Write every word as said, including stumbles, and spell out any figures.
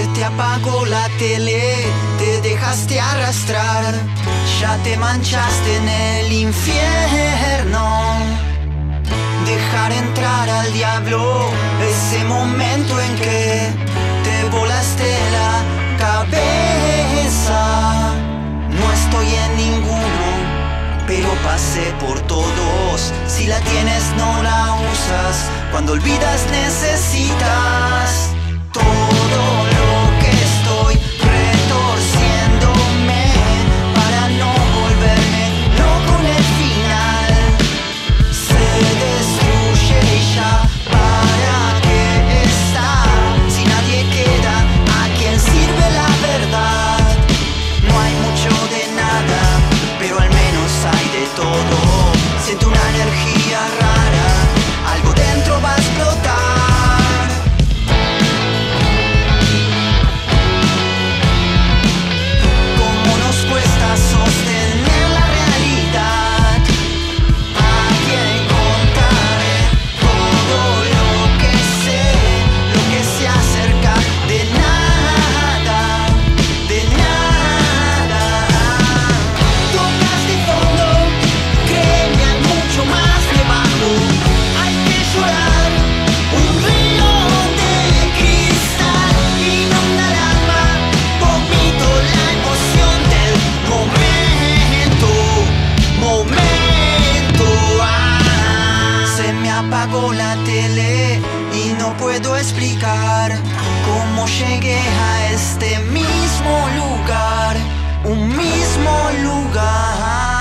te apagó la tele, te dejaste arrastrar, ya te manchaste en el infierno. Dejar entrar al diablo, ese momento en que te volaste la cabeza. No estoy en ninguno, pero pasé por todos. Si la tienes no la usas, cuando olvidas necesitas todo lo que estoy retorciéndome para no volverme loco en el final. Se destruye y ya, ¿para qué está? Si nadie queda, ¿a quién sirve la verdad? No hay mucho de nada, pero al menos hay de todo. Siento una energía rara, algo dentro va a explotar. Cómo nos cuesta sostener la realidad. A quien contaré todo lo que sé, lo que se acerca de nada, de nada. Tocas de fondo, créeme, hay mucho más debajo. Hay que llorar, un río de cristal inunda el alma, vomito la emoción del momento, momento. Ah. Se me apagó la tele y no puedo explicar cómo llegué a este mismo lugar, un mismo lugar.